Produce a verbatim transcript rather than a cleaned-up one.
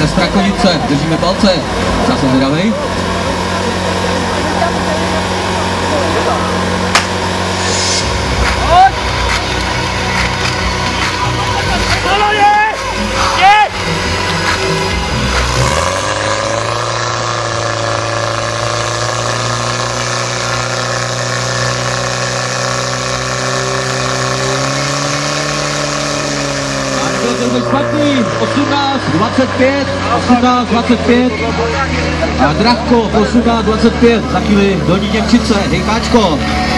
Petr Strakonice, držíme palce, já jsem zvědavej. Špatný, osmnáct dvacet pět, osmnáct dvacet pět a Drahko osmnáct dvacet pět, za chvíli Dolní Němčice, hejkáčko.